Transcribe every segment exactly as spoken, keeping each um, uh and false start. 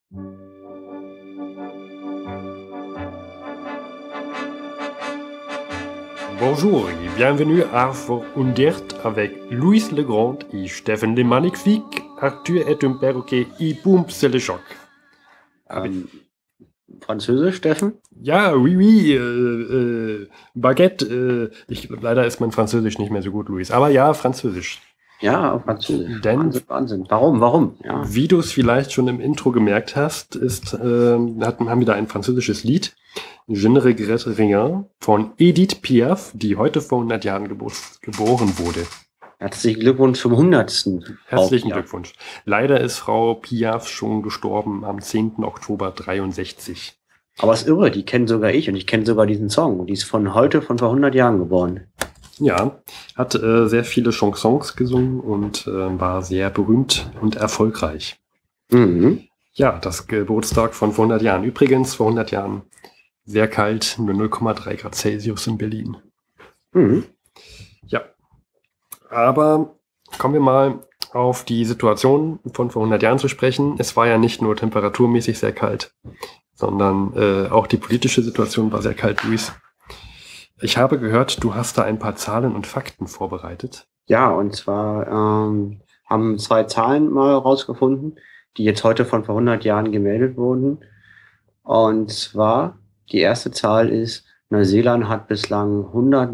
Bonjour et bienvenue à Fourundert avec Louis Legrand et Steffen le Magnifique. Arthur est un perroquet et boum, c'est le choc. Ähm, Französisch, Steffen? Ja, oui, oui, äh, äh, Baguette. Äh, ich, leider ist mein Französisch nicht mehr so gut, Luis. Aber ja, Französisch. Ja, auf Französisch. Denn, Wahnsinn, Wahnsinn. Warum, warum? Ja. Wie du es vielleicht schon im Intro gemerkt hast, ist, äh, hatten, haben wir da ein französisches Lied, Je ne regrette rien, von Edith Piaf, die heute vor hundert Jahren gebo- geboren wurde. Herzlichen Glückwunsch zum hundertsten Herzlichen Auch, Glückwunsch. Leider ist Frau Piaf schon gestorben am zehnten Oktober dreiundsechzig. Aber es ist irre, die kennen sogar ich und ich kenne sogar diesen Song. Die ist von heute, von vor hundert Jahren geboren. Ja, hat äh, sehr viele Chansons gesungen und äh, war sehr berühmt und erfolgreich. Mhm. Ja, das Geburtstag von vor hundert Jahren. Übrigens, vor hundert Jahren sehr kalt, nur null Komma drei Grad Celsius in Berlin. Mhm. Ja, aber kommen wir mal auf die Situation von vor hundert Jahren zu sprechen. Es war ja nicht nur temperaturmäßig sehr kalt, sondern äh, auch die politische Situation war sehr kalt, Luis. Ich habe gehört, du hast da ein paar Zahlen und Fakten vorbereitet. Ja, und zwar ähm, haben zwei Zahlen mal rausgefunden, die jetzt heute von vor hundert Jahren gemeldet wurden. Und zwar, die erste Zahl ist, Neuseeland hat bislang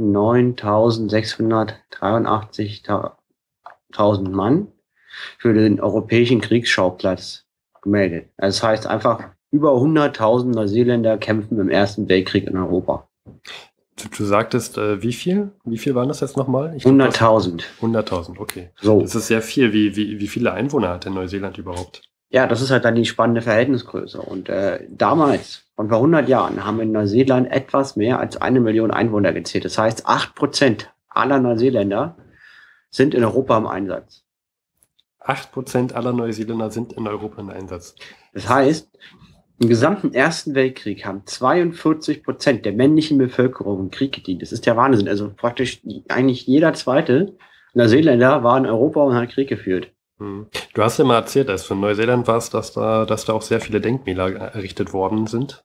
hundertneuntausendsechshundertdreiundachtzigtausend Mann für den europäischen Kriegsschauplatz gemeldet. Das heißt einfach, über hunderttausend Neuseeländer kämpfen im Ersten Weltkrieg in Europa. Du, du sagtest, äh, wie viel? Wie viel waren das jetzt nochmal? Ich glaub, hunderttausend. hunderttausend, okay. So. Das ist sehr viel. Wie, wie, wie viele Einwohner hat denn Neuseeland überhaupt? Ja, das ist halt dann die spannende Verhältnisgröße. Und äh, damals, von vor hundert Jahren, haben in Neuseeland etwas mehr als eine Million Einwohner gezählt. Das heißt, acht Prozent aller Neuseeländer sind in Europa im Einsatz. acht Prozent aller Neuseeländer sind in Europa im Einsatz. Das heißt, im gesamten Ersten Weltkrieg haben zweiundvierzig Prozent der männlichen Bevölkerung im Krieg gedient. Das ist der Wahnsinn. Also praktisch eigentlich jeder zweite Neuseeländer war in Europa und hat Krieg geführt. Hm. Du hast ja mal erzählt, als du in Neuseeland warst, dass da, dass da auch sehr viele Denkmäler errichtet worden sind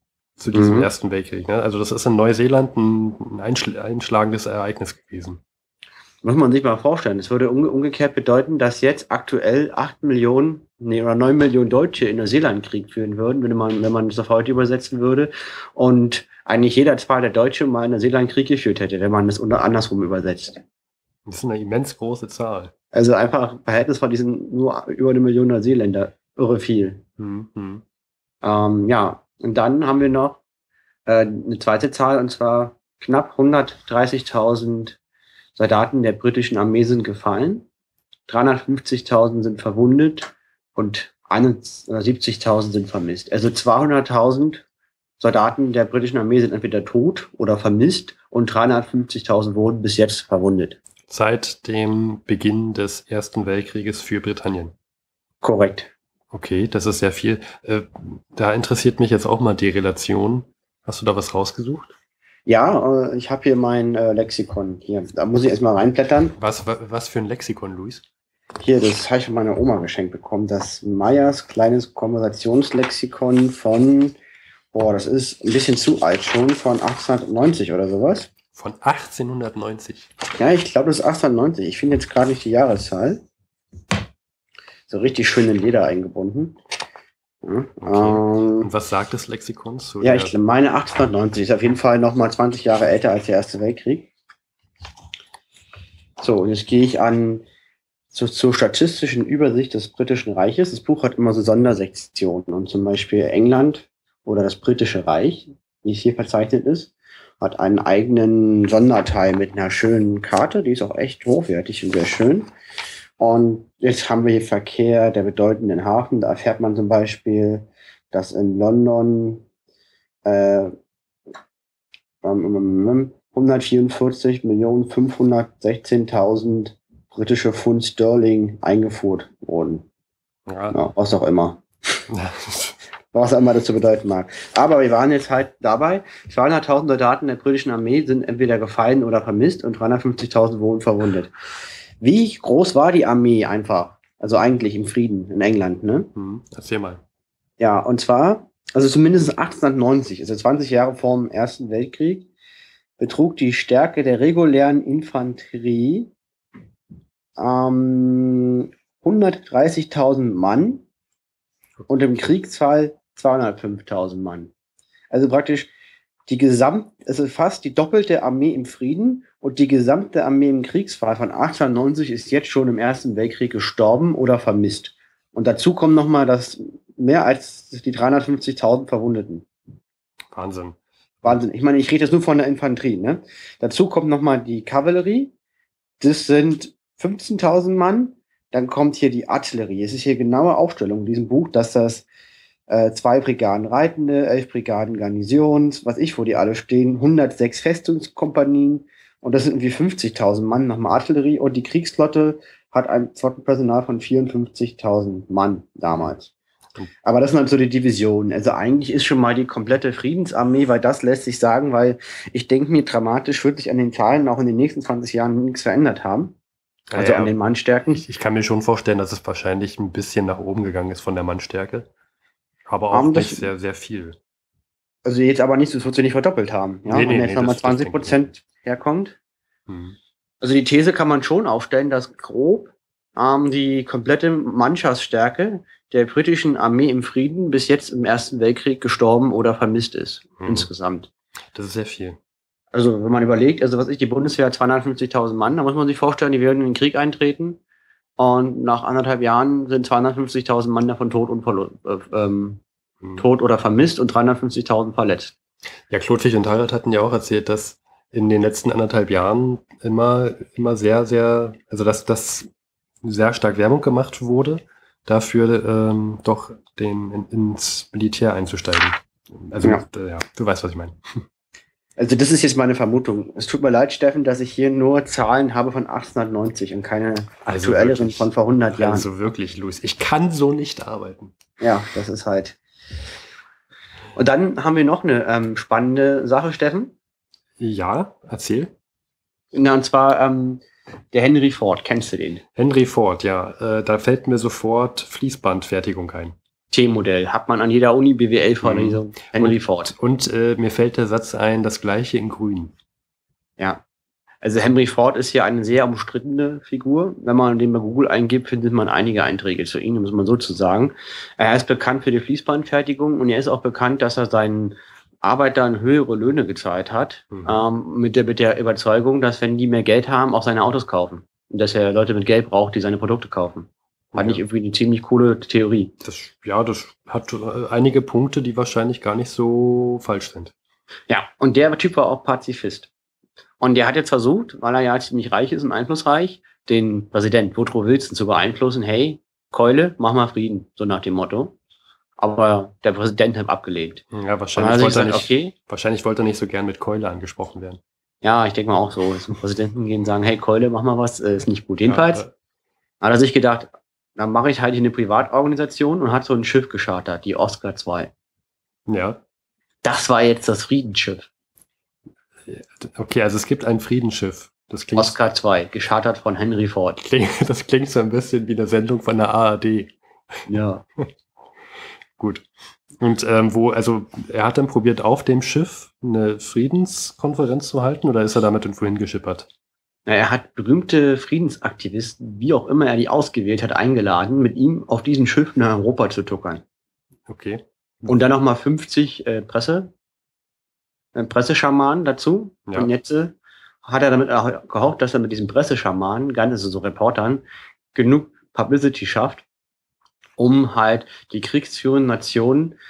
zu diesem Mhm. Ersten Weltkrieg. Ne? Also das ist in Neuseeland ein einschl- einschlagendes Ereignis gewesen. Muss man sich mal vorstellen. Es würde umge- umgekehrt bedeuten, dass jetzt aktuell acht Millionen, nee, oder neun Millionen Deutsche in Neuseeland Krieg führen würden, wenn man, wenn man das auf heute übersetzen würde. Und eigentlich jeder zweite Deutsche mal in Neuseeland Krieg geführt hätte, wenn man das unter andersrum übersetzt. Das ist eine immens große Zahl. Also einfach im Verhältnis von diesen nur über eine Million Neuseeländer. Irre viel. Hm, hm. Ähm, ja, und dann haben wir noch äh, eine zweite Zahl, und zwar knapp hundertdreißigtausend Soldaten der britischen Armee sind gefallen, dreihundertfünfzigtausend sind verwundet und einundsiebzigtausend sind vermisst. Also zweihunderttausend Soldaten der britischen Armee sind entweder tot oder vermisst und dreihundertfünfzigtausend wurden bis jetzt verwundet. Seit dem Beginn des Ersten Weltkrieges für Britannien. Korrekt. Okay, das ist sehr viel. Äh, da interessiert mich jetzt auch mal die Relation. Hast du da was rausgesucht? Ja, äh, ich habe hier mein äh, Lexikon hier. Da muss ich erstmal reinblättern. Was, was, was für ein Lexikon, Luis? Hier, das habe ich von meiner Oma geschenkt bekommen. Das Meyers kleines Konversationslexikon von, boah, das ist ein bisschen zu alt schon, von achtzehnhundertneunzig oder sowas. Von achtzehnhundertneunzig. Ja, ich glaube, das ist achtzehnhundertneunzig. Ich finde jetzt gerade nicht die Jahreszahl. So richtig schön in Leder eingebunden. Ja, Okay. ähm, Und was sagt das Lexikon zu ja der- ich meine achtzehnhundertneunzig. Ist auf jeden Fall nochmal zwanzig Jahre älter als der Erste Weltkrieg. So, und jetzt gehe ich an zu, zur statistischen Übersicht des Britischen Reiches. Das Buch hat immer so Sondersektionen. Und zum Beispiel England oder das Britische Reich, wie es hier verzeichnet ist, hat einen eigenen Sonderteil mit einer schönen Karte. Die ist auch echt hochwertig und sehr schön. Und jetzt haben wir hier Verkehr der bedeutenden Hafen. Da erfährt man zum Beispiel, dass in London äh, hundertvierundvierzig Millionen fünfhundertsechzehntausend britische Pfund Sterling eingefuhrt wurden. Ja. Ja, was auch immer. Was auch immer das zu bedeuten mag. Aber wir waren jetzt halt dabei, zweihunderttausend Soldaten der britischen Armee sind entweder gefallen oder vermisst und dreihundertfünfzigtausend wurden verwundet. Wie groß war die Armee einfach? Also eigentlich im Frieden in England, ne? Hm, erzähl mal. Ja, und zwar, also zumindest achtzehnhundertneunzig, also zwanzig Jahre vor dem Ersten Weltkrieg, betrug die Stärke der regulären Infanterie ähm, hundertdreißigtausend Mann und im Kriegsfall zweihundertfünftausend Mann. Also praktisch die gesamt, also fast die doppelte Armee im Frieden und die gesamte Armee im Kriegsfall von achtzehnhundertneunzig ist jetzt schon im Ersten Weltkrieg gestorben oder vermisst. Und dazu kommen nochmal das mehr als die dreihundertfünfzigtausend Verwundeten. Wahnsinn. Wahnsinn. Ich meine, ich rede jetzt nur von der Infanterie, ne? Dazu kommt nochmal die Kavallerie. Das sind fünfzehntausend Mann. Dann kommt hier die Artillerie. Es ist hier genaue Aufstellung in diesem Buch, dass das äh, zwei Brigaden Reitende, elf Brigaden Garnisons, was ich, wo die alle stehen, hundertsechs Festungskompanien und das sind irgendwie fünfzigtausend Mann nochmal Artillerie und die Kriegsflotte hat ein Flottenpersonal von vierundfünfzigtausend Mann damals. Aber das sind halt so die Divisionen. Also eigentlich ist schon mal die komplette Friedensarmee, weil das lässt sich sagen, weil ich denke mir, dramatisch wird sich an den Zahlen auch in den nächsten zwanzig Jahren nichts verändert haben. Also Ja, an den Mannstärken. Ich, ich kann mir schon vorstellen, dass es wahrscheinlich ein bisschen nach oben gegangen ist von der Mannstärke. Aber auch Haben nicht das- sehr, sehr viel. Also jetzt aber nicht, so, es wird sich nicht verdoppelt haben. Ja? Nee, nee, Wenn jetzt nee, nochmal das- das zwanzig denke ich Prozent herkommt. Hm. Also die These kann man schon aufstellen, dass grob ähm, die komplette Mannschaftsstärke der britischen Armee im Frieden bis jetzt im Ersten Weltkrieg gestorben oder vermisst ist, Mhm. insgesamt. Das ist sehr viel. Also wenn man überlegt, also was ich, die Bundeswehr hat zweihundertfünfzigtausend Mann, da muss man sich vorstellen, die werden in den Krieg eintreten und nach anderthalb Jahren sind zweihundertfünfzigtausend Mann davon tot und verlo- äh, ähm, Hm. tot oder vermisst und dreihundertfünfzigtausend verletzt. Ja, Klodwig und Heirat hatten ja auch erzählt, dass in den letzten anderthalb Jahren immer, immer sehr, sehr, also dass das sehr stark Werbung gemacht wurde, dafür ähm, doch den, in, ins Militär einzusteigen. Also Ja. äh, ja, du weißt, was ich meine. Also das ist jetzt meine Vermutung. Es tut mir leid, Steffen, dass ich hier nur Zahlen habe von achtzehnhundertneunzig und keine Also aktuelleren wirklich. von vor hundert Jahren. Also wirklich, Luis, ich kann so nicht arbeiten. Ja, das ist halt. Und dann haben wir noch eine ähm, spannende Sache, Steffen. Ja, erzähl. Na, und zwar ähm, der Henry Ford. Kennst du den? Henry Ford, ja, äh, da fällt mir sofort Fließbandfertigung ein. T-Modell. Hat man an jeder Uni B W L-Vorlesung. Henry Und- Ford. Und äh, mir fällt der Satz ein, das gleiche in grün. Ja. Also Henry Ford ist hier eine sehr umstrittene Figur. Wenn man den bei Google eingibt, findet man einige Einträge zu ihm, muss man so zu sagen. Er ist bekannt für die Fließbandfertigung und er ist auch bekannt, dass er seinen Arbeitern höhere Löhne gezahlt hat, Mhm. ähm, mit, der, mit der Überzeugung, dass wenn die mehr Geld haben, auch seine Autos kaufen. Und dass er Leute mit Geld braucht, die seine Produkte kaufen. Fand Ja. ich irgendwie eine ziemlich coole Theorie. Das, ja, das hat äh, einige Punkte, die wahrscheinlich gar nicht so falsch sind. Ja, und der Typ war auch Pazifist. Und der hat jetzt versucht, weil er ja ziemlich reich ist und einflussreich, den Präsident Woodrow Wilson zu beeinflussen, hey, Keule, mach mal Frieden, so nach dem Motto. Aber der Präsident hat abgelehnt. Ja, Und dann wahrscheinlich hat er sich wollte, er gesagt, nicht, okay, wahrscheinlich wollte er nicht so gern mit Keule angesprochen werden. ja, ich denke mal auch so, zum Präsidenten gehen und sagen, hey, Keule, mach mal was, äh, ist nicht gut. Jedenfalls Ja, hat er sich gedacht, dann mache ich halt hier eine Privatorganisation und hat so ein Schiff geschartert, die Oscar zwei. äh, ja, Das war jetzt das Friedensschiff. okay, also es gibt ein Friedensschiff. Das klingt, Oscar zwei, geschartert von Henry Ford. klingt, das klingt so ein bisschen wie eine Sendung von der A R D. Ja. Gut. Und ähm, wo, also er hat dann probiert, auf dem Schiff eine Friedenskonferenz zu halten oder ist er damit irgendwo hingeschippert? Na, er hat berühmte Friedensaktivisten, wie auch immer er die ausgewählt hat, eingeladen, mit ihm auf diesem Schiff nach Europa zu tuckern. Okay. Und dann nochmal fünfzig äh, Presse, äh, Presseschamanen dazu. Ja. Und jetzt äh, hat er damit auch gehofft, dass er mit diesen Presseschamanen, ganz also so Reportern, genug Publicity schafft, um halt die kriegsführenden Nationen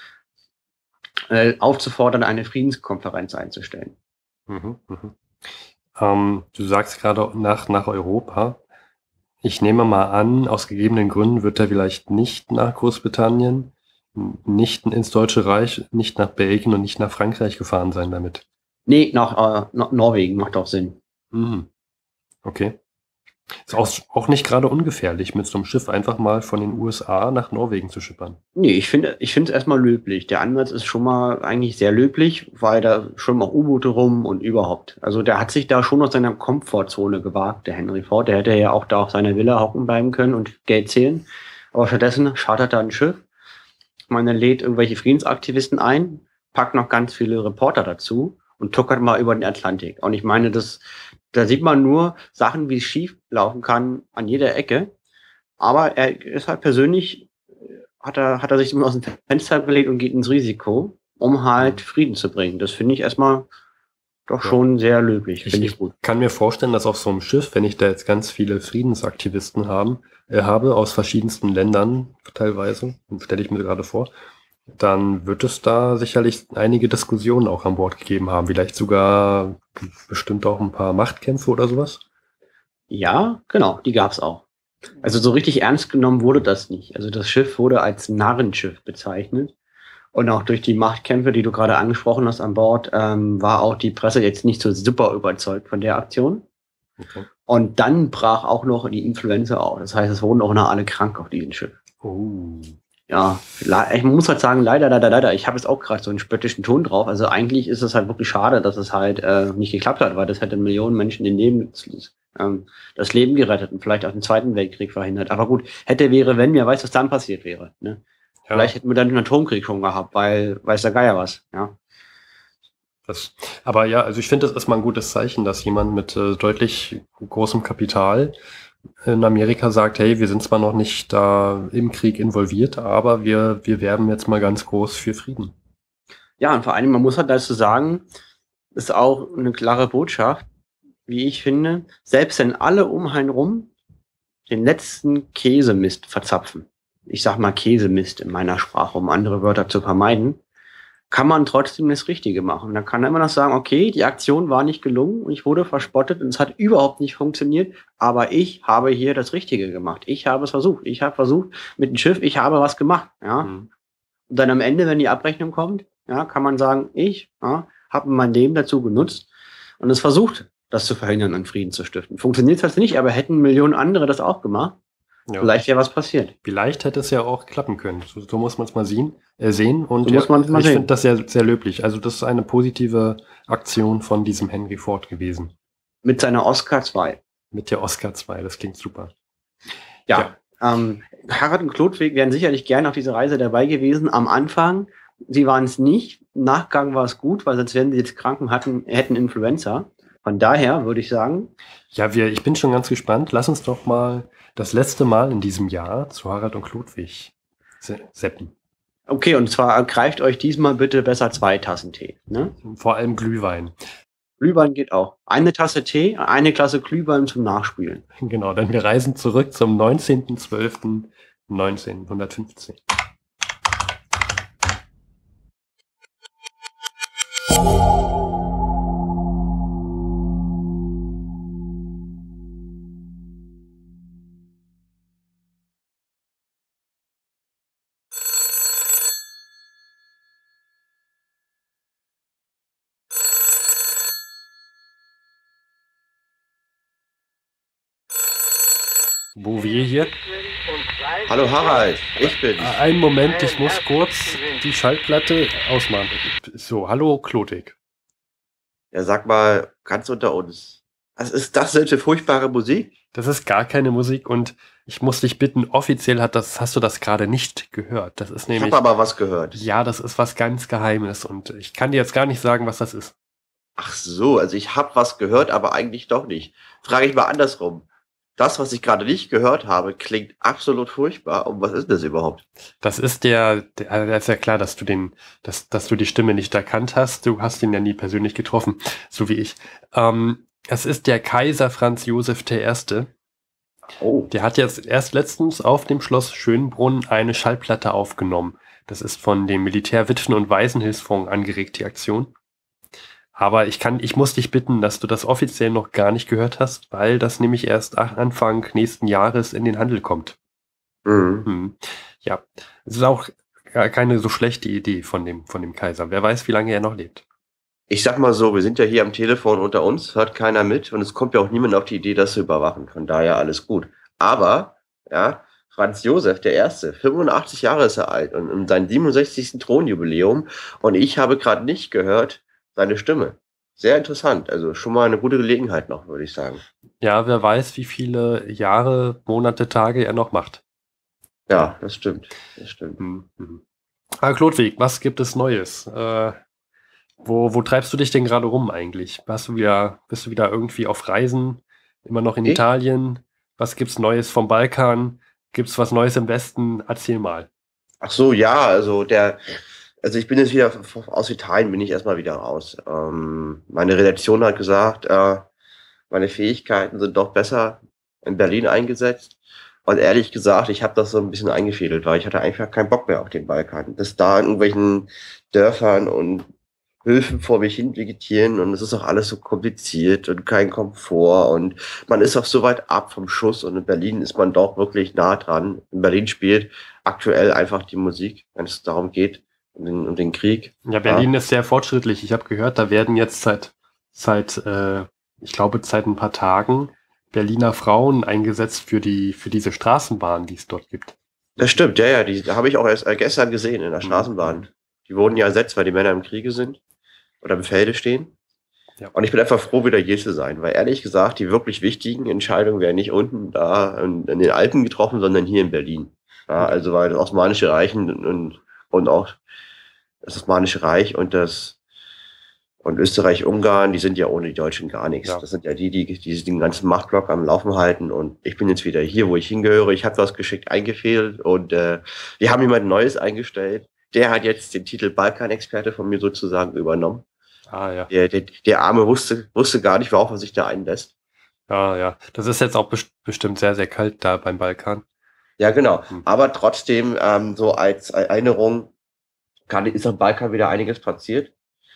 äh, aufzufordern, eine Friedenskonferenz einzustellen. Mhm, mhm. Ähm, du sagst gerade nach, nach Europa. Ich nehme mal an, aus gegebenen Gründen wird er vielleicht nicht nach Großbritannien, nicht ins Deutsche Reich, nicht nach Belgien und nicht nach Frankreich gefahren sein damit. Nee, nach, äh, nach Norwegen macht auch Sinn. Mhm. Okay. Ist auch, auch nicht gerade ungefährlich, mit so einem Schiff einfach mal von den U S A nach Norwegen zu schippern. Nee, ich finde ich finde es erstmal löblich. Der Ansatz ist schon mal eigentlich sehr löblich, weil da schwimmen auch U-Boote rum und überhaupt. Also der hat sich da schon aus seiner Komfortzone gewagt, der Henry Ford. Der hätte ja auch da auf seiner Villa hocken bleiben können und Geld zählen. Aber stattdessen chartert er ein Schiff. Ich meine, er lädt irgendwelche Friedensaktivisten ein, packt noch ganz viele Reporter dazu und tuckert mal über den Atlantik. Und ich meine, das, da sieht man nur Sachen, wie es schief laufen kann an jeder Ecke. Aber er ist halt persönlich, hat er, hat er sich aus dem Fenster gelegt und geht ins Risiko, um halt Frieden zu bringen. Das finde ich erstmal doch Ja. schon sehr löblich. Ich, Finde ich ich gut. kann mir vorstellen, dass auf so einem Schiff, wenn ich da jetzt ganz viele Friedensaktivisten haben, äh, habe, aus verschiedensten Ländern teilweise, stelle ich mir gerade vor, dann wird es da sicherlich einige Diskussionen auch an Bord gegeben haben. Vielleicht sogar bestimmt auch ein paar Machtkämpfe oder sowas. Ja, genau, die gab's auch. Also so richtig ernst genommen wurde das nicht. Also das Schiff wurde als Narrenschiff bezeichnet. Und auch durch die Machtkämpfe, die du gerade angesprochen hast an Bord, ähm, war auch die Presse jetzt nicht so super überzeugt von der Aktion. Okay. Und dann brach auch noch die Influenza auf. Das heißt, es wurden auch noch alle krank auf diesem Schiff. Oh. Ja, le- ich muss halt sagen, leider, leider, leider. Ich habe jetzt auch gerade so einen spöttischen Ton drauf. Also eigentlich ist es halt wirklich schade, dass es halt äh, nicht geklappt hat, weil das hätte Millionen Menschen den Leben, ähm, das Leben gerettet und vielleicht auch den Zweiten Weltkrieg verhindert. Aber gut, hätte, wäre, wenn, wer weiß, was dann passiert wäre. Ne? Ja, Vielleicht hätten wir dann den Atomkrieg schon gehabt, weil weiß der Geier was. Ja, das, aber ja, also ich finde, das ist mal ein gutes Zeichen, dass jemand mit äh, deutlich großem Kapital in Amerika sagt, hey, wir sind zwar noch nicht da im Krieg involviert, aber wir, wir werben jetzt mal ganz groß für Frieden. ja, und vor allem, man muss halt dazu sagen, ist auch eine klare Botschaft, wie ich finde, selbst wenn alle um einen rum den letzten Käsemist verzapfen, ich sag mal Käsemist in meiner Sprache, um andere Wörter zu vermeiden, kann man trotzdem das Richtige machen. Dann kann er immer noch sagen, okay, die Aktion war nicht gelungen und ich wurde verspottet und es hat überhaupt nicht funktioniert, aber ich habe hier das Richtige gemacht. Ich habe es versucht. Ich habe versucht mit dem Schiff, ich habe was gemacht. Ja. Mhm. Und dann am Ende, wenn die Abrechnung kommt, ja, kann man sagen, ich ja, habe mein Leben dazu genutzt und es versucht, das zu verhindern und Frieden zu stiften. Funktioniert das nicht, aber hätten Millionen andere das auch gemacht, Ja. vielleicht wäre was passiert. Vielleicht hätte es ja auch klappen können. So, so muss man es mal sehen, äh, sehen. Und So muss man's mal ich sehen. finde das sehr, sehr löblich. Also das ist eine positive Aktion von diesem Henry Ford gewesen. Mit seiner Oscar zwei. Mit der Oscar zwei, das klingt super. Ja. Ähm, Harald und Klodwig wären sicherlich gerne auf dieser Reise dabei gewesen. Am Anfang, sie waren es nicht. Im Nachgang war es gut, weil sonst wären sie jetzt krank und hatten, hätten Influenza. Von daher würde ich sagen, Ja, wir, ich bin schon ganz gespannt. Lass uns doch mal das letzte Mal in diesem Jahr zu Harald und Klodwig se- seppen. okay, und zwar greift euch diesmal bitte besser zwei Tassen Tee. Ne? Vor allem Glühwein. Glühwein geht auch. Eine Tasse Tee, eine Klasse Glühwein zum Nachspülen. Genau, denn wir reisen zurück zum neunzehnten zwölften neunzehnhundertfünfzehn. Wo wir hier... Hallo Harald, ich bin's. Ah, einen Moment, ich muss kurz die Schallplatte ausmachen. So, hallo Klodwig. Ja, sag mal, ganz unter uns. Was ist das denn für furchtbare Musik? Das ist gar keine Musik und ich muss dich bitten, offiziell hat das, hast du das gerade nicht gehört. Das ist Ich nämlich, habe aber was gehört. ja, das ist was ganz Geheimes und ich kann dir jetzt gar nicht sagen, was das ist. Ach so, also ich habe was gehört, aber eigentlich doch nicht. Frage ich mal andersrum. Das, was ich gerade nicht gehört habe, klingt absolut furchtbar. Und was ist das überhaupt? Das ist der, der, also das ist ja klar, dass du den, dass, dass du die Stimme nicht erkannt hast. Du hast ihn ja nie persönlich getroffen, so wie ich. Ähm, es ist der Kaiser Franz Josef der Erste. Oh, Der hat jetzt erst letztens auf dem Schloss Schönbrunn eine Schallplatte aufgenommen. Das ist von dem Militärwitwen- und Waisenhilfsfonds angeregt, die Aktion. Aber ich kann, ich muss dich bitten, dass du das offiziell noch gar nicht gehört hast, weil das nämlich erst Anfang nächsten Jahres in den Handel kommt. mhm. Hm. Ja, es ist auch gar keine so schlechte Idee von dem, von dem Kaiser. Wer weiß, wie lange er noch lebt. Ich sag mal so, wir sind ja hier am Telefon unter uns, hört keiner mit und es kommt ja auch niemand auf die Idee, das zu überwachen. Von daher alles gut. Aber, ja, Franz Josef, der Erste, fünfundachtzig Jahre ist er alt und um sein siebenundsechzigsten Thronjubiläum und ich habe gerade nicht gehört seine Stimme. Sehr interessant, also schon mal eine gute Gelegenheit noch, würde ich sagen. Ja, wer weiß, wie viele Jahre, Monate, Tage er noch macht. Ja, das stimmt, das stimmt. Hm, hm. Ah, Klodwig, was gibt es Neues? Äh, wo, wo treibst du dich denn gerade rum eigentlich? Hast du wieder, bist du wieder irgendwie auf Reisen? Immer noch in Ich? Italien? Was gibt's Neues vom Balkan? Gibt's was Neues im Westen? Erzähl mal. Ach so, ja, also der, also ich bin jetzt wieder aus Italien, bin ich erstmal wieder raus. Ähm, meine Redaktion hat gesagt, äh, meine Fähigkeiten sind doch besser in Berlin eingesetzt. Und ehrlich gesagt, ich habe das so ein bisschen eingefädelt, weil ich hatte einfach keinen Bock mehr auf den Balkan. Das da in irgendwelchen Dörfern und Höfen vor mich hin vegetieren und es ist auch alles so kompliziert und kein Komfort und man ist auch so weit ab vom Schuss und in Berlin ist man doch wirklich nah dran. In Berlin spielt aktuell einfach die Musik, wenn es darum geht, um den, um den Krieg. Ja, Berlin ist sehr fortschrittlich. Ich habe gehört, da werden jetzt seit, seit äh, ich glaube, seit ein paar Tagen Berliner Frauen eingesetzt für die, für diese Straßenbahn, die es dort gibt. Das stimmt, ja, ja, die habe ich auch erst äh, gestern gesehen in der Mhm. Straßenbahn. Die wurden ja ersetzt, weil die Männer im Kriege sind oder im Felde stehen. Ja. Und ich bin einfach froh, wieder hier zu sein, weil ehrlich gesagt, die wirklich wichtigen Entscheidungen werden nicht unten da in, in den Alpen getroffen, sondern hier in Berlin. Ja, also weil das Osmanische Reich und, und, und auch das Osmanische Reich und das und Österreich-Ungarn, die sind ja ohne die Deutschen gar nichts. Ja. Das sind ja die, die, die den ganzen Machtblock am Laufen halten. Und ich bin jetzt wieder hier, wo ich hingehöre. Ich habe was geschickt eingefehlt und äh, wir haben jemand Neues eingestellt. Der hat jetzt den Titel Balkan-Experte von mir sozusagen übernommen. Ah, ja. Der, der, der Arme wusste, wusste gar nicht, worauf er sich da einlässt. Ja, ja. Das ist jetzt auch best- bestimmt sehr, sehr kalt da beim Balkan. Ja, genau. Hm. Aber trotzdem, ähm, so als Erinnerung, kann, ist am Balkan wieder einiges passiert.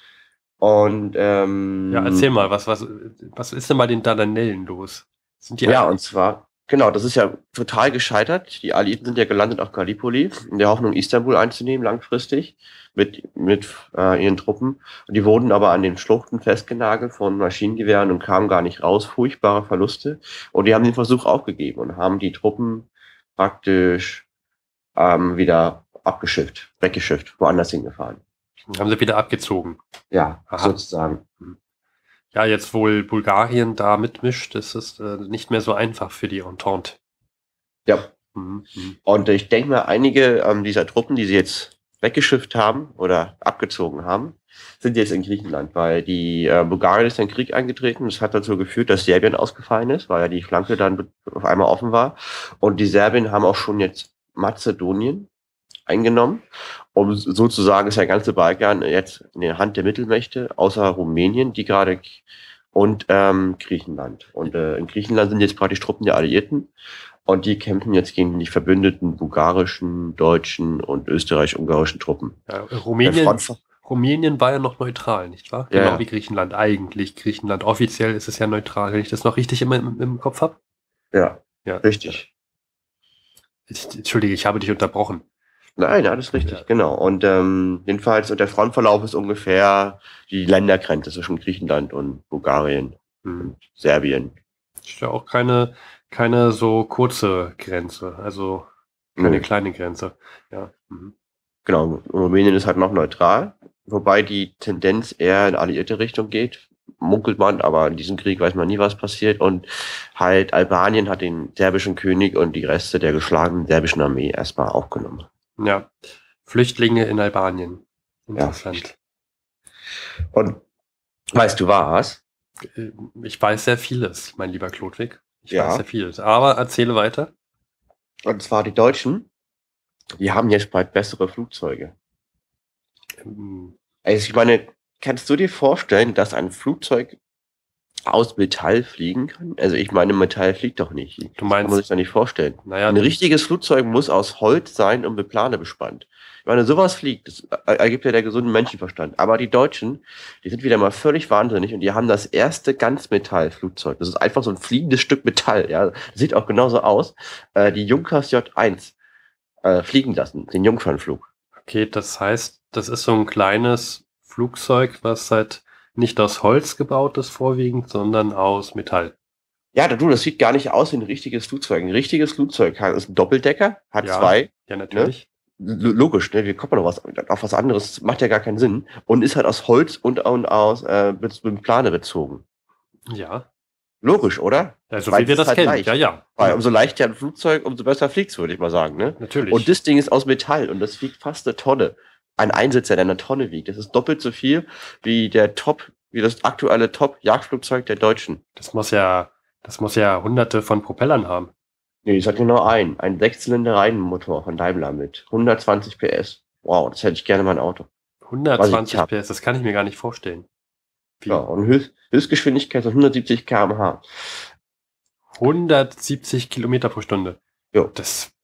Und ähm, Ja, erzähl mal, was, was, was ist denn bei den Dardanellen los? Sind die ja, alle- und zwar, genau, das ist ja total gescheitert. Die Alliierten sind ja gelandet auf Gallipoli, in der Hoffnung, Istanbul einzunehmen, langfristig, mit, mit äh, ihren Truppen. Und die wurden aber an den Schluchten festgenagelt von Maschinengewehren und kamen gar nicht raus. Furchtbare Verluste. Und die haben den Versuch aufgegeben und haben die Truppen praktisch ähm, wieder abgeschifft, weggeschifft, woanders hingefahren. haben sie wieder abgezogen. Ja, Aha. sozusagen. Ja, jetzt wohl Bulgarien da mitmischt, ist es äh, nicht mehr so einfach für die Entente. Ja. Mhm. Mhm. Und ich denke mal, einige ähm, dieser Truppen, die sie jetzt weggeschifft haben oder abgezogen haben, sind jetzt in Griechenland, weil die äh, Bulgarien ist in den Krieg eingetreten. Das hat dazu geführt, dass Serbien ausgefallen ist, weil ja die Flanke dann auf einmal offen war. Und die Serben haben auch schon jetzt Mazedonien eingenommen. Um sozusagen ist der ganze Balkan jetzt in der Hand der Mittelmächte, außer Rumänien, die gerade und ähm, Griechenland. Und äh, in Griechenland sind jetzt praktisch Truppen der Alliierten. Und die kämpfen jetzt gegen die verbündeten bulgarischen, deutschen und österreich-ungarischen Truppen. Ja, Der Rumänien, Front- Rumänien war ja noch neutral, nicht wahr? Ja, Genau ja. wie Griechenland eigentlich. Griechenland offiziell ist es ja neutral, wenn ich das noch richtig im, im, im Kopf habe. Ja, Ja. richtig. Ich, Entschuldige, ich habe dich unterbrochen. Nein, alles richtig, Ja. genau. Und ähm, jedenfalls, und der Frontverlauf ist ungefähr die Ländergrenze zwischen Griechenland und Bulgarien Hm. und Serbien. Ist ja auch keine, keine so kurze Grenze, also keine Nö. kleine Grenze. Ja. Mhm. Genau, Rumänien ist halt noch neutral, wobei die Tendenz eher in alliierte Richtung geht, munkelt man, aber in diesem Krieg weiß man nie, was passiert. Und halt Albanien hat den serbischen König und die Reste der geschlagenen serbischen Armee erstmal aufgenommen. Ja. Flüchtlinge in Albanien. Ja. Interessant. Und weißt du was? Äh, Ich weiß sehr vieles, mein lieber Klodwig. Ich Ja. weiß sehr vieles. Aber erzähle weiter. Und zwar die Deutschen, die haben jetzt bald bessere Flugzeuge. Ähm, Also ich meine, kannst du dir vorstellen, dass ein Flugzeug aus Metall fliegen kann? Also ich meine, Metall fliegt doch nicht. Du Das kann man meinst, sich doch nicht vorstellen. naja, Ein richtiges Flugzeug muss aus Holz sein und mit Plane bespannt. Ich meine, sowas fliegt, das er- ergibt ja der gesunde Menschenverstand. Aber die Deutschen, die sind wieder mal völlig wahnsinnig und die haben das erste Ganzmetall-Flugzeug. Das ist einfach so ein fliegendes Stück Metall. Ja, das sieht auch genauso aus. Äh, die Junkers J eins äh, fliegen lassen, den Jungfernflug. okay, das heißt, das ist so ein kleines Flugzeug, was halt nicht aus Holz gebaut ist vorwiegend, sondern aus Metall. Ja, du, das sieht gar nicht aus wie ein richtiges Flugzeug. Ein richtiges Flugzeug ist ein Doppeldecker, hat Ja. zwei. Ja, natürlich. L- Logisch, ne? Wie kommt man noch was, auf was anderes? Macht ja gar keinen Sinn. Und ist halt aus Holz und, und aus äh, mit, mit Plane bezogen. Ja. Logisch, oder? Also Weil wie wir es das ist halt kennen. leicht. Ja, ja. Weil umso leichter ein Flugzeug, umso besser fliegt's, würde ich mal sagen. Ne? Natürlich. Und das Ding ist aus Metall und das wiegt fast eine Tonne. ein Einsitzer, der eine Tonne wiegt. Das ist doppelt so viel wie der Top, wie das aktuelle Top-Jagdflugzeug der Deutschen. Das muss ja, das muss ja hunderte von Propellern haben. Nee, es hat genau einen. Ein Sechszylinder-Reihenmotor von Daimler mit hundertzwanzig P S. Wow, das hätte ich gerne in mein Auto. hundertzwanzig P S, das kann ich mir gar nicht vorstellen. Wie? Ja, und Höchst, Höchstgeschwindigkeit von hundertsiebzig Kilometer pro Stunde. hundertsiebzig Kilometer pro Stunde. Jo. Das,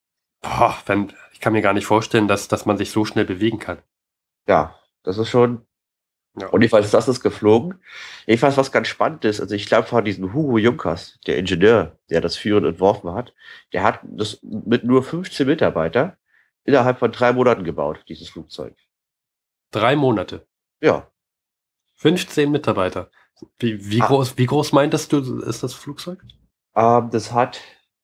boah, wenn, ich kann mir gar nicht vorstellen, dass, dass man sich so schnell bewegen kann. Ja, das ist schon. Ja. Und jedenfalls, das ist geflogen. Jedenfalls, was ganz spannend ist, also ich glaube, von diesem Hugo Junkers, der Ingenieur, der das führend entworfen hat, der hat das mit nur fünfzehn Mitarbeitern innerhalb von drei Monaten gebaut, dieses Flugzeug. Drei Monate. Ja. fünfzehn Mitarbeiter. Wie, wie, Ah. groß, wie groß meintest du, ist das Flugzeug? Ähm, das hat,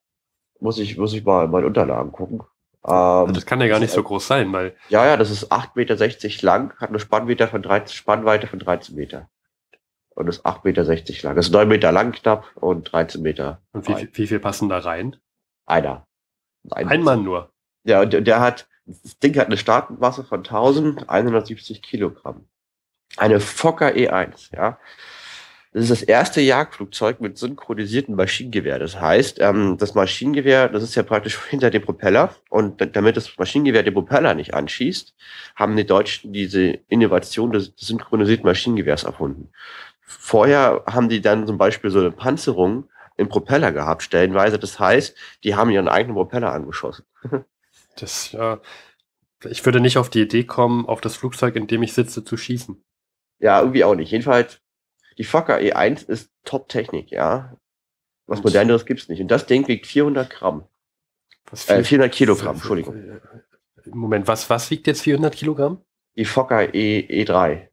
muss ich, muss ich mal in meine Unterlagen gucken. Ähm, Das kann ja gar nicht so groß sein, weil ja, ja, das ist acht Meter sechzig lang, hat eine Spannweite von dreizehn, Spannweite von dreizehn Meter. Und ist acht Meter sechzig lang. Das ist neun Meter lang knapp und dreizehn Meter. und wie, breit. wie viel passen da rein? Einer. Ein Ein Mann nur. Ja, und der, der hat, das Ding hat eine Startmasse von eintausendeinhundertsiebzig Kilogramm. Eine Fokker E eins, ja. Das ist das erste Jagdflugzeug mit synchronisiertem Maschinengewehr. Das heißt, ähm, das Maschinengewehr, das ist ja praktisch hinter dem Propeller. Und da- damit das Maschinengewehr den Propeller nicht anschießt, haben die Deutschen diese Innovation des synchronisierten Maschinengewehrs erfunden. Vorher haben die dann zum Beispiel so eine Panzerung im Propeller gehabt, stellenweise. Das heißt, die haben ihren eigenen Propeller angeschossen. Das, äh, ich würde nicht auf die Idee kommen, auf das Flugzeug, in dem ich sitze, zu schießen. Ja, irgendwie auch nicht. Jedenfalls, die Fokker E eins ist Top-Technik, ja. Was Und- Moderneres gibt's nicht. Und das Ding wiegt vierhundert Gramm. Was Äh, viel- vierhundert Kilogramm, Entschuldigung. Moment, was, was wiegt jetzt vierhundert Kilogramm? Die Fokker E, E3.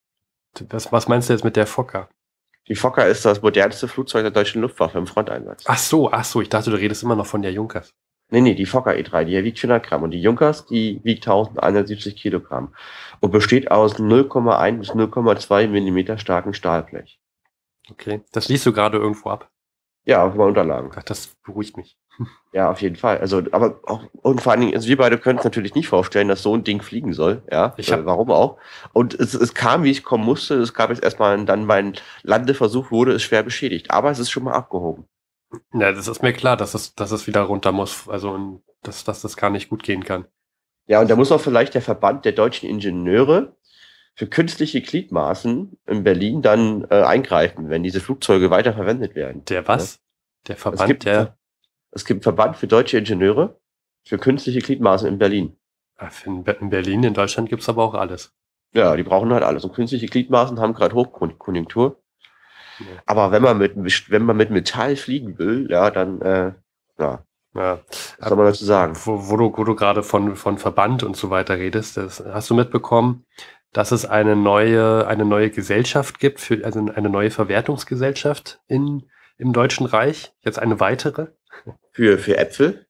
Was, was meinst du jetzt mit der Fokker? Die Fokker ist das modernste Flugzeug der deutschen Luftwaffe im Fronteinsatz. Ach so, ach so, ich dachte, du redest immer noch von der Junkers. Nee, nee, die Fokker E drei, die wiegt vierhundert Gramm. Und die Junkers, die wiegt eintausendeinhundertsiebzig Kilogramm. Und besteht aus null Komma eins bis null Komma zwei Millimeter starken Stahlblech. Okay, das liest du gerade irgendwo ab. Ja, auf meinen Unterlagen. Ach, das beruhigt mich. Ja, auf jeden Fall. Also, aber auch, und vor allen Dingen, also wir beide können es natürlich nicht vorstellen, dass so ein Ding fliegen soll. Ja, Ich hab- äh, warum auch? Und es, es kam, wie ich kommen musste. Es gab jetzt erstmal dann mein Landeversuch, wurde es schwer beschädigt. Aber es ist schon mal abgehoben. Ja, das ist mir klar, dass es, dass es wieder runter muss. Also, und dass, dass das gar nicht gut gehen kann. Ja, und da muss auch vielleicht der Verband der deutschen Ingenieure für künstliche Gliedmaßen in Berlin dann äh, eingreifen, wenn diese Flugzeuge weiter verwendet werden. Der was? Der Es Verband, gibt, der. es gibt einen Verband für deutsche Ingenieure für künstliche Gliedmaßen in Berlin. Ach, In, Be- in Berlin, in Deutschland gibt's aber auch alles. Ja, die brauchen halt alles. Und künstliche Gliedmaßen haben gerade Hochkonjunktur. Ja. Aber wenn man mit wenn man mit Metall fliegen will, ja, dann äh, ja, Ja. was soll man dazu sagen? Wo, wo du, wo du gerade von, von Verband und so weiter redest, das, hast du mitbekommen, dass es eine neue, eine neue Gesellschaft gibt, für, also eine neue Verwertungsgesellschaft in, im Deutschen Reich? Jetzt eine weitere? Für für Äpfel,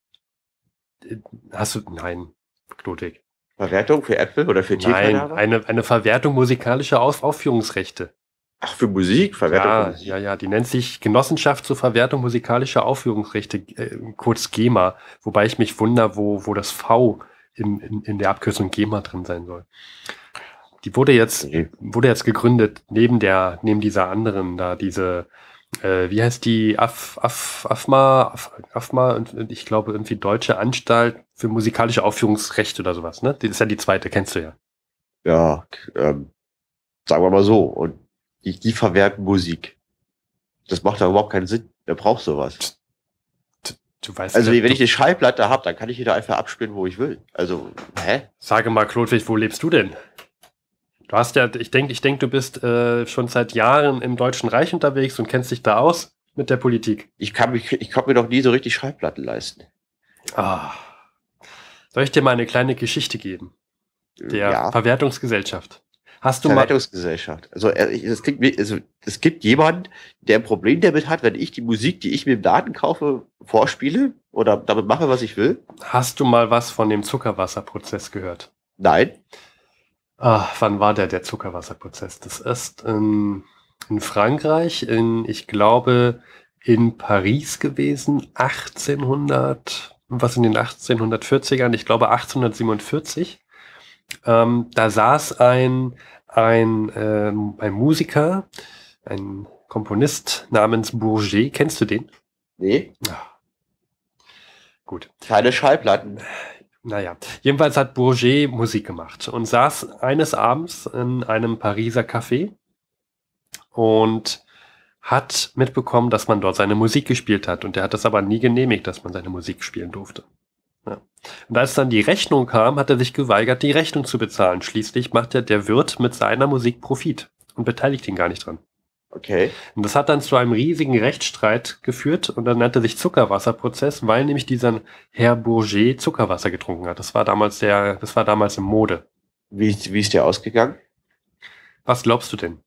Hast du, nein, Ludwig. Verwertung für Äpfel oder für Nein, Tierkadaver? eine, eine Verwertung musikalischer Auf, Aufführungsrechte. Ach, für Musik, Verwertung für Ja, Musik. ja, ja, die nennt sich Genossenschaft zur Verwertung musikalischer Aufführungsrechte, äh, kurz GEMA, wobei ich mich wundere, wo, wo das V in, in, in der Abkürzung GEMA drin sein soll. Die wurde jetzt, Okay. wurde jetzt gegründet, neben der, neben dieser anderen, da diese, äh, wie heißt die, Af, Af, AFMA, Af, AFMA, und und ich glaube irgendwie Deutsche Anstalt für musikalische Aufführungsrechte oder sowas, ne? Die ist ja die zweite, kennst du ja. Ja, ähm, sagen wir mal so. Und die, die verwerten Musik. Das macht da überhaupt keinen Sinn. Wer braucht sowas? Du weißt Also ja, wenn du, ich eine Schallplatte habe, dann kann ich die da einfach abspielen, wo ich will. Also, hä? Sage mal, Klodwig, wo lebst du denn? Du hast ja, ich denke, ich denk, du bist äh, schon seit Jahren im Deutschen Reich unterwegs und kennst dich da aus mit der Politik. Ich kann mich, ich konnte mir doch nie so richtig Schallplatten leisten. Ah. Soll ich dir mal eine kleine Geschichte geben? Der ja, Verwertungsgesellschaft. Hast du mal, Verwertungsgesellschaft. Also äh, ich- es klingt wie, also es gibt jemanden, der ein Problem damit hat, wenn ich die Musik, die ich mir im Laden kaufe, vorspiele oder damit mache, was ich will. hast du mal was von dem Zuckerwasserprozess gehört? Nein. Ah, wann war der, der Zuckerwasserprozess? Das ist in, in Frankreich, in, ich glaube, in Paris gewesen, achtzehnhundert, was in den achtzehnhundertvierzigern, ich glaube achtzehnhundertsiebenundvierzig. Ähm, da saß ein, ein, ähm, ein Musiker, ein Komponist namens Bourget. Kennst du den? Nee, Ach, gut. keine Schallplatten. Naja, jedenfalls hat Bourget Musik gemacht und saß eines Abends in einem Pariser Café und hat mitbekommen, dass man dort seine Musik gespielt hat. Und er hat das aber nie genehmigt, dass man seine Musik spielen durfte. Ja. Und als dann die Rechnung kam, hat er sich geweigert, die Rechnung zu bezahlen. Schließlich macht ja der Wirt mit seiner Musik Profit und beteiligt ihn gar nicht dran. Okay. Und das hat dann zu einem riesigen Rechtsstreit geführt und dann nannte sich Zuckerwasserprozess, weil nämlich dieser Herr Bourget Zuckerwasser getrunken hat. Das war damals der, das war damals in Mode. Wie, wie ist der ausgegangen? Was glaubst du denn?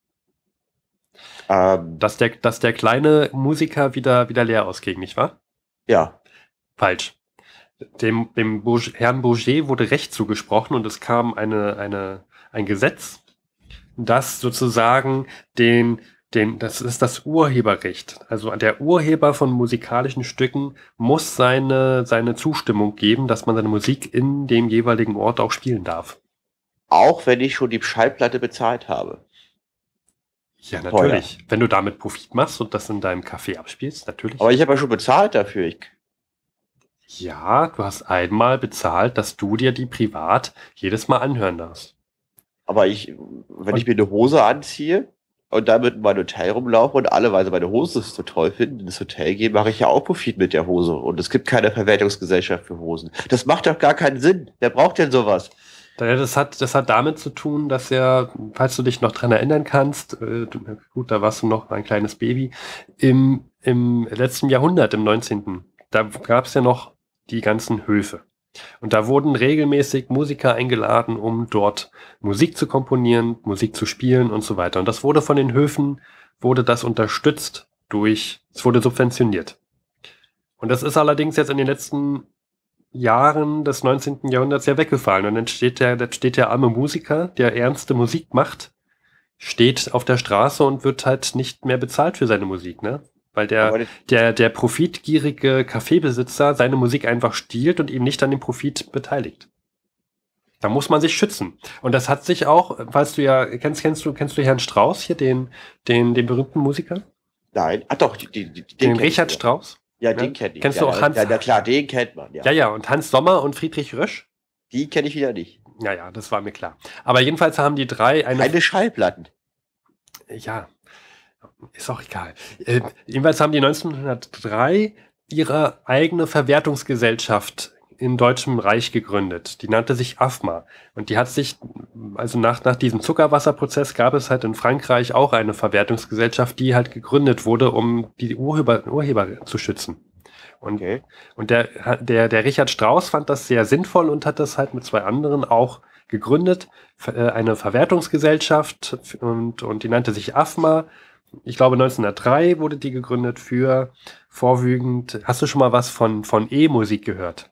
Ähm, Dass der, dass der kleine Musiker wieder, wieder leer ausging, nicht wahr? ja. Falsch. Dem, dem Bourget, Herrn Bourget wurde Recht zugesprochen und es kam eine, eine, ein Gesetz, das sozusagen den, den, das ist das Urheberrecht. Also der Urheber von musikalischen Stücken muss seine, seine Zustimmung geben, dass man seine Musik in dem jeweiligen Ort auch spielen darf. Auch wenn ich schon die Schallplatte bezahlt habe. Ja, natürlich. Wenn du damit Profit machst und das in deinem Café abspielst, natürlich. Aber ich habe ja schon bezahlt dafür. Ich, Ja, du hast einmal bezahlt, dass du dir die privat jedes Mal anhören darfst. aber ich, wenn Und- ich mir eine Hose anziehe und damit in mein Hotel rumlaufe und alle, weil sie meine Hose so toll finden, ins Hotel gehen, mache ich ja auch Profit mit der Hose. Und es gibt keine Verwertungsgesellschaft für Hosen. Das macht doch gar keinen Sinn. Wer braucht denn sowas? Ja, Das hat, das hat damit zu tun, dass er, falls du dich noch dran erinnern kannst, äh, du- gut, da warst du noch ein kleines Baby, im, im letzten Jahrhundert, im neunzehnten, da gab es ja noch die ganzen Höfe. Und da wurden regelmäßig Musiker eingeladen, um dort Musik zu komponieren, Musik zu spielen und so weiter. Und das wurde von den Höfen, wurde das unterstützt durch, es wurde subventioniert. Und das ist allerdings jetzt in den letzten Jahren des neunzehnten Jahrhunderts ja weggefallen. Und dann steht der, dann steht der arme Musiker, der ernste Musik macht, steht auf der Straße und wird halt nicht mehr bezahlt für seine Musik, ne? Weil der, Aber das- der, der profitgierige Kaffeebesitzer seine Musik einfach stiehlt und ihm nicht an dem Profit beteiligt. Da muss man sich schützen. Und das hat sich auch, falls du ja, kennst, kennst du, kennst du Herrn Strauß hier, den, den, den berühmten Musiker? Nein. Ah doch, die, die, die, Den, kenn ich Richard wieder. Strauß? Ja, Ja. den kennt ich. Kennst ja, du auch ja, Hans- Ja, ja, klar, den kennt man. Ja. Ja, ja, und Hans Sommer und Friedrich Rösch? Die kenne ich wieder nicht. Ja, ja, das war mir klar. Aber jedenfalls haben die drei eine, Keine Schallplatten. ja, ist auch egal. Äh, jedenfalls haben die neunzehnhundertdrei ihre eigene Verwertungsgesellschaft im Deutschen Reich gegründet. Die nannte sich A F M A. Und die hat sich, also nach, nach diesem Zuckerwasserprozess gab es halt in Frankreich auch eine Verwertungsgesellschaft, die halt gegründet wurde, um die Urheber, Urheber zu schützen. Und, Okay. und der, der, der Richard Strauss fand das sehr sinnvoll und hat das halt mit zwei anderen auch gegründet. Ver- äh, Eine Verwertungsgesellschaft und, und die nannte sich A F M A. Ich glaube neunzehnhundertdrei wurde die gegründet für vorwiegend. Hast du schon mal was von, von E-Musik gehört?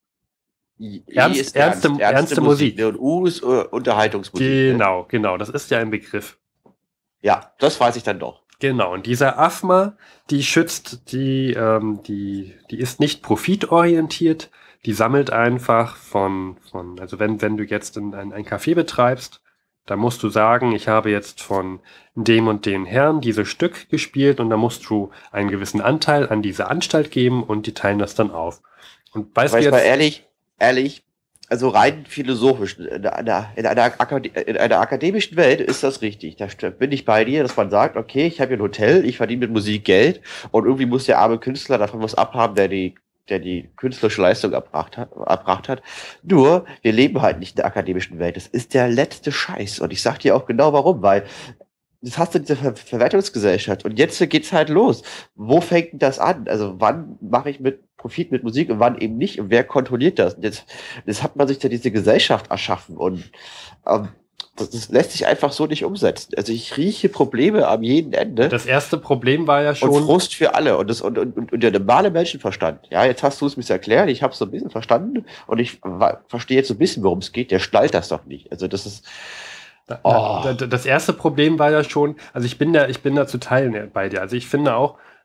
I, I Ernst- ist ernste- ernste Musik. Und U ist äh, Unterhaltungsmusik. Ne? Genau, genau. Das ist ja ein Begriff. Ja, das weiß ich dann doch. Genau, und dieser A F M A, die schützt, die, ähm, die, die ist nicht profitorientiert, die sammelt einfach von, von also wenn, wenn du jetzt in ein, ein Café betreibst, dann musst du sagen, ich habe jetzt von dem und den Herrn dieses Stück gespielt und da musst du einen gewissen Anteil an diese Anstalt geben und die teilen das dann auf. Und weißt Aber du jetzt mal jetzt, ehrlich, ehrlich, also rein philosophisch, in einer, in, einer Akade in einer akademischen Welt ist das richtig. Da st- bin ich bei dir, dass man sagt, okay, ich habe hier ein Hotel, ich verdiene mit Musik Geld und irgendwie muss der arme Künstler davon was abhaben, der die, der die künstlerische Leistung erbracht hat, erbracht hat. Nur, wir leben halt nicht in der akademischen Welt. Das ist der letzte Scheiß. Und ich sag dir auch genau warum, weil das hast du diese Ver Verwertungsgesellschaft und jetzt geht's halt los. Wo fängt denn das an? Also wann mache ich mit Profit mit Musik und wann eben nicht? Und wer kontrolliert das? Und jetzt, jetzt hat man sich ja diese Gesellschaft erschaffen und ähm, das, das lässt sich einfach so nicht umsetzen. Also ich rieche Probleme am jeden Ende das erste Problem war ja und schon, Frust für alle und das und, und, und, und der normale Menschenverstand. Ja, jetzt hast du es mir erklärt, ich habe es so ein bisschen verstanden und ich wa- verstehe jetzt so ein bisschen, worum es geht. Der schnallt das doch nicht. Also das ist Da- Oh. da- da- Das erste Problem war ja schon, also ich bin da, ich bin da zu teilen bei dir. Also ich finde auch,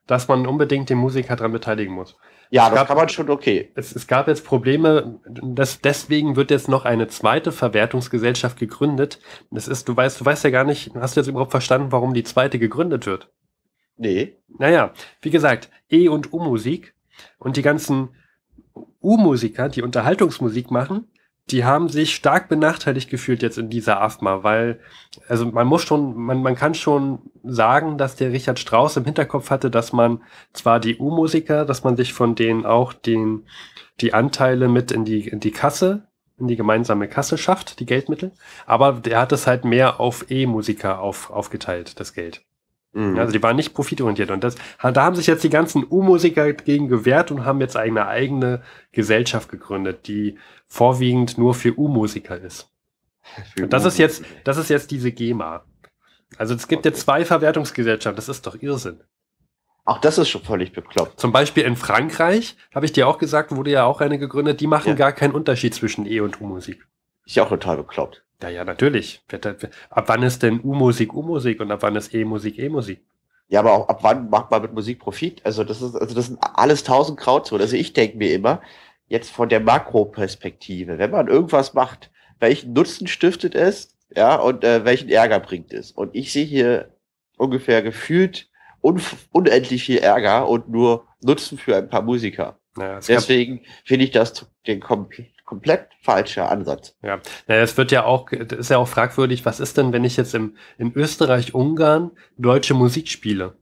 dass man unbedingt den Musiker daran beteiligen muss. Ja, es das gab, kann man schon okay. Es, es gab jetzt Probleme, das, deswegen wird jetzt noch eine zweite Verwertungsgesellschaft gegründet. Das ist, du weißt, du weißt ja gar nicht, hast du jetzt überhaupt verstanden, warum die zweite gegründet wird? Nee. Naja, wie gesagt, E- und U-Musik und die ganzen U-Musiker, die Unterhaltungsmusik machen, die haben sich stark benachteiligt gefühlt jetzt in dieser A F M A, weil, also man muss schon, man, man kann schon sagen, dass der Richard Strauss im Hinterkopf hatte, dass man zwar die U-Musiker, dass man sich von denen auch den, die Anteile mit in die, in die Kasse, in die gemeinsame Kasse schafft, die Geldmittel, aber der hat es halt mehr auf E-Musiker auf, aufgeteilt, das Geld. Mhm. Also die waren nicht profitorientiert und das, da haben sich jetzt die ganzen U-Musiker gegen gewehrt und haben jetzt eine eigene Gesellschaft gegründet, die vorwiegend nur für U-Musiker ist. Für Und das ist jetzt, U-Musiker. das ist jetzt diese GEMA. Also es gibt Okay. jetzt zwei Verwertungsgesellschaften, das ist doch Irrsinn. Auch das ist schon völlig bekloppt. Zum Beispiel in Frankreich, habe ich dir auch gesagt, wurde ja auch eine gegründet, die machen Ja. gar keinen Unterschied zwischen E- und U-Musik. Ist ja auch total bekloppt. Ja, ja, natürlich. Ab wann ist denn U-Musik U-Musik und ab wann ist E-Musik E-Musik? Ja, aber auch ab wann macht man mit Musik Profit? Also das ist, also das sind alles tausend Grauzone. Also ich denke mir immer, jetzt von der Makroperspektive, wenn man irgendwas macht, welchen Nutzen stiftet es, ja, und äh, welchen Ärger bringt es? Und ich sehe hier ungefähr gefühlt un unendlich viel Ärger und nur Nutzen für ein paar Musiker. Naja, es gab, Deswegen finde ich das den kom komplett falscher Ansatz. ja, naja, es wird ja auch, das ist ja auch fragwürdig, was ist denn, wenn ich jetzt im, in Österreich, Ungarn deutsche Musik spiele?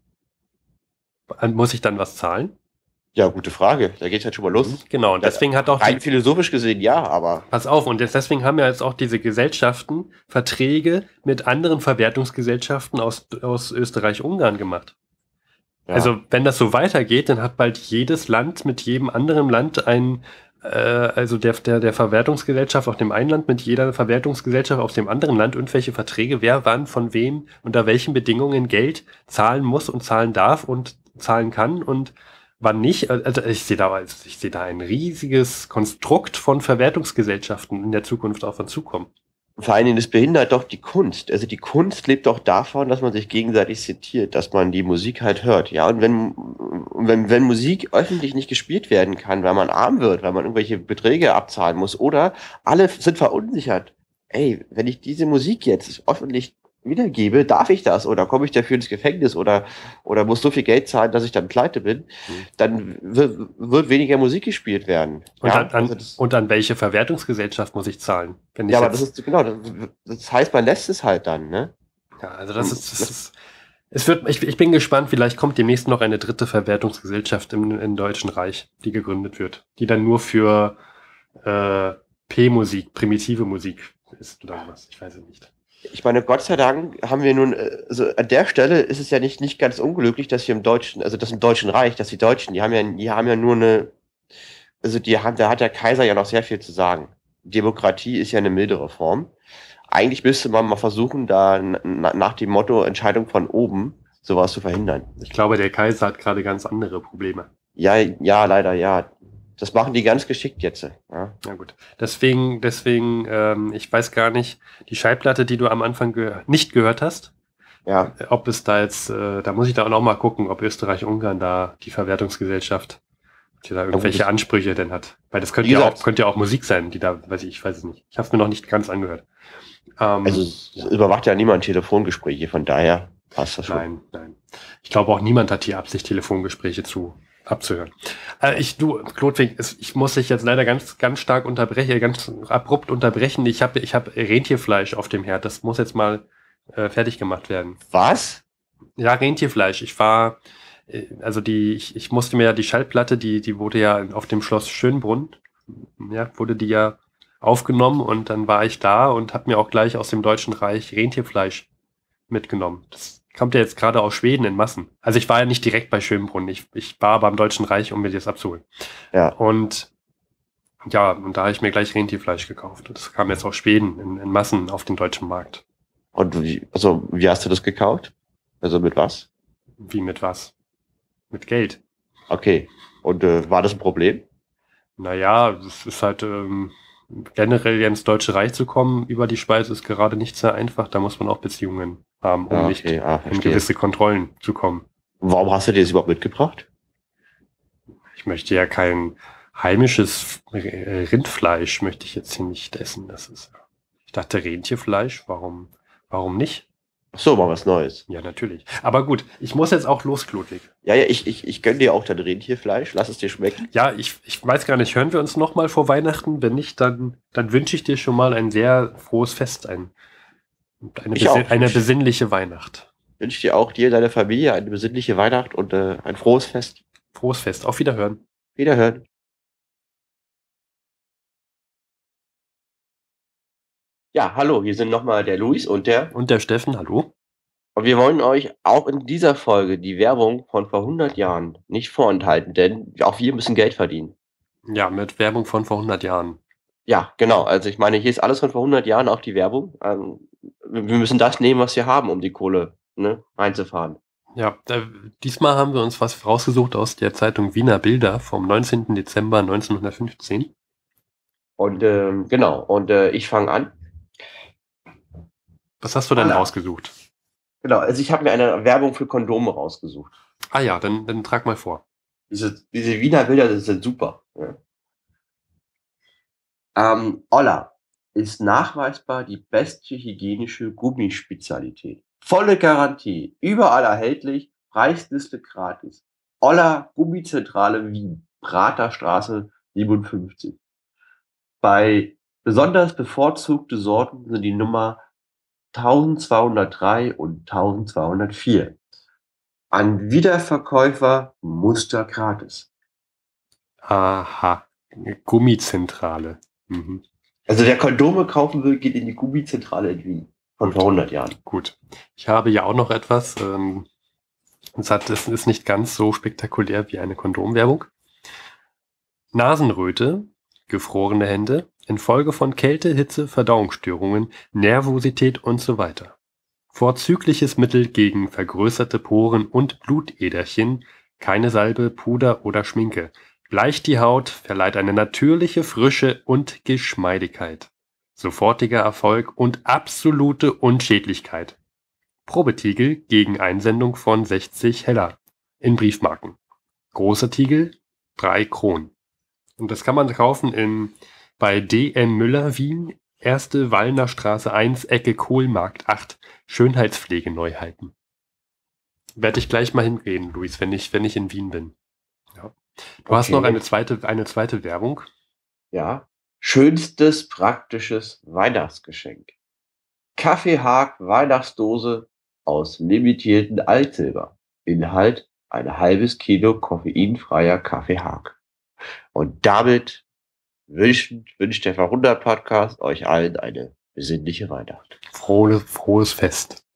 Muss ich dann was zahlen? Ja, gute Frage. Da geht's halt schon mal los. Genau, und deswegen hat auch die, Rein philosophisch gesehen ja, aber pass auf, und jetzt deswegen haben ja jetzt auch diese Gesellschaften Verträge mit anderen Verwertungsgesellschaften aus, aus Österreich, Ungarn gemacht. ja. Also wenn das so weitergeht, dann hat bald jedes Land mit jedem anderen Land ein, äh, also der, der, der Verwertungsgesellschaft auf dem einen Land mit jeder Verwertungsgesellschaft auf dem anderen Land irgendwelche Verträge, wer wann von wem unter welchen Bedingungen Geld zahlen muss und zahlen darf und zahlen kann und wann nicht. Also ich sehe da, ich sehe da ein riesiges Konstrukt von Verwertungsgesellschaften in der Zukunft auf uns zukommen. vor allen Dingen, es behindert doch die Kunst. Also die Kunst lebt doch davon, dass man sich gegenseitig zitiert, dass man die Musik halt hört. Ja, und wenn, wenn, wenn Musik öffentlich nicht gespielt werden kann, weil man arm wird, weil man irgendwelche Beträge abzahlen muss oder alle sind verunsichert. Ey, wenn ich diese Musik jetzt öffentlich wiedergebe, darf ich das? Oder komme ich dafür ins Gefängnis? Oder, oder muss so viel Geld zahlen, dass ich dann pleite bin? Dann wird, wird weniger Musik gespielt werden. Und, ja, an, an, also das, und an welche Verwertungsgesellschaft muss ich zahlen? Wenn ich ja aber jetzt, das ist, genau, das, das heißt, man lässt es halt dann, ne? ja, also das ist, das ist es wird, ich, ich bin gespannt, vielleicht kommt demnächst noch eine dritte Verwertungsgesellschaft im, im Deutschen Reich, die gegründet wird, die dann nur für äh, P-Musik, primitive Musik ist oder was, ich weiß es nicht. Ich meine, Gott sei Dank haben wir nun, also an der Stelle ist es ja nicht, nicht ganz unglücklich, dass wir im Deutschen, also das im Deutschen Reich, dass die Deutschen, die haben ja, die haben ja nur eine, also die haben, da hat der Kaiser ja noch sehr viel zu sagen. Demokratie ist ja eine mildere Form. Eigentlich müsste man mal versuchen, da na, nach dem Motto Entscheidung von oben sowas zu verhindern. Ich glaube, der Kaiser hat gerade ganz andere Probleme. Ja, ja, leider, ja. Das machen die ganz geschickt jetzt. Ja. Na gut. Deswegen, deswegen, ähm, ich weiß gar nicht, die Schallplatte, die du am Anfang ge nicht gehört hast, Ja. ob es da jetzt, äh, da muss ich da auch noch mal gucken, ob Österreich-Ungarn da die Verwertungsgesellschaft, die da irgendwelche Ja, gut, Ansprüche denn hat. Weil das könnte Wie ja gesagt- auch, könnte ja auch Musik sein, die da, weiß ich, ich weiß es nicht. Ich habe es mir noch nicht ganz angehört. Ähm, Also es überwacht ja niemand Telefongespräche, von daher passt das schon. Nein, nein. Ich glaube auch niemand hat die Absicht, Telefongespräche zu abzuhören. Äh, ich, du, Klodwig, es, ich muss dich jetzt leider ganz, ganz stark unterbrechen, ganz abrupt unterbrechen. Ich habe, ich habe Rentierfleisch auf dem Herd. Das muss jetzt mal äh, fertig gemacht werden. Was? Ja, Rentierfleisch. Ich war, äh, also die, ich, ich musste mir ja die Schallplatte, die, die wurde ja auf dem Schloss Schönbrunn, ja, wurde die ja aufgenommen und dann war ich da und habe mir auch gleich aus dem Deutschen Reich Rentierfleisch mitgenommen. Das kommt ja jetzt gerade aus Schweden in Massen. Also ich war ja nicht direkt bei Schönbrunn. Ich, ich war aber im Deutschen Reich, um mir das abzuholen. Ja. Und ja, und da habe ich mir gleich Rentierfleisch gekauft. Das kam jetzt aus Schweden in, in Massen auf den deutschen Markt. Und wie, also, wie hast du das gekauft? Also mit was? Wie mit was? Mit Geld. Okay. Und äh, war das ein Problem? Naja, es ist halt ähm, generell ins Deutsche Reich zu kommen über die Schweiz ist gerade nicht sehr einfach. Da muss man auch Beziehungen haben, um Ja, nicht okay, ah, in verstehe. gewisse Kontrollen zu kommen. Warum hast du dir das überhaupt mitgebracht? Ich möchte ja kein heimisches Rindfleisch, möchte ich jetzt hier nicht essen. Das ist, ich dachte Rentierfleisch, warum, warum nicht? Ach so, mal was Neues. Ja, natürlich. Aber gut, ich muss jetzt auch los, Ludwig. Ja, ja, ich, ich, ich gönne dir auch dein Rentierfleisch. Lass es dir schmecken. Ja, ich, ich weiß gar nicht, hören wir uns noch mal vor Weihnachten? Wenn nicht, dann, dann wünsche ich dir schon mal ein sehr frohes Fest, ein, eine, Ich besin auch. eine besinnliche Weihnacht. Ich wünsche dir auch dir, deiner Familie eine besinnliche Weihnacht und äh, ein frohes Fest. Frohes Fest, auf Wiederhören. Wiederhören. Ja, hallo, hier sind nochmal der Luis und der. Und der Steffen, hallo? Und wir wollen euch auch in dieser Folge die Werbung von vor hundert Jahren nicht vorenthalten, denn auch wir müssen Geld verdienen. Ja, mit Werbung von vor hundert Jahren. Ja, genau. Also ich meine, hier ist alles von vor hundert Jahren, auch die Werbung. Ähm, wir müssen das nehmen, was wir haben, um die Kohle, ne, einzufahren. Ja, äh, diesmal haben wir uns was rausgesucht aus der Zeitung Wiener Bilder vom neunzehnten Dezember neunzehnhundertfünfzehn. Und ähm, genau, und äh, ich fange an. Was hast du denn Anna. rausgesucht? Genau, also ich habe mir eine Werbung für Kondome rausgesucht. Ah ja, dann, dann trag mal vor. Diese, diese Wiener Bilder, das sind super. Ja. Ähm, Olla ist nachweisbar die beste hygienische Gummispezialität. Volle Garantie, überall erhältlich, Preisliste gratis. Olla Gummizentrale Wien, Praterstraße siebenundfünfzig. Bei besonders bevorzugte Sorten sind die Nummer eintausendzweihundertdrei und eintausendzweihundertvier. An Wiederverkäufer Muster gratis. Aha, Gummizentrale. Mhm. Also wer Kondome kaufen will, geht in die Gummizentrale in Wien. Von vor hundert Jahren. Gut. Ich habe ja auch noch etwas. Ähm, es, hat, es ist nicht ganz so spektakulär wie eine Kondomwerbung. Nasenröte, gefrorene Hände, infolge von Kälte, Hitze, Verdauungsstörungen, Nervosität und so weiter. Vorzügliches Mittel gegen vergrößerte Poren und Blutäderchen, keine Salbe, Puder oder Schminke. Bleicht die Haut, verleiht eine natürliche Frische und Geschmeidigkeit. Sofortiger Erfolg und absolute Unschädlichkeit. Probetiegel gegen Einsendung von sechzig Heller in Briefmarken. Großer Tiegel, drei Kronen. Und das kann man kaufen in, bei D M Müller Wien, erste Wallner Straße eins, Ecke Kohlmarkt acht, Schönheitspflegeneuheiten. Werde ich gleich mal hingehen, Luis, wenn ich, wenn ich in Wien bin. Ja. Du Okay. hast noch eine zweite, eine zweite Werbung. Ja. Schönstes praktisches Weihnachtsgeschenk. Kaffeehag Weihnachtsdose aus limitierten Altsilber. Inhalt ein halbes Kilo koffeinfreier Kaffeehag. Und damit wünscht, wünscht der Verhundert Podcast euch allen eine besinnliche Weihnacht. Frohe, frohes Fest.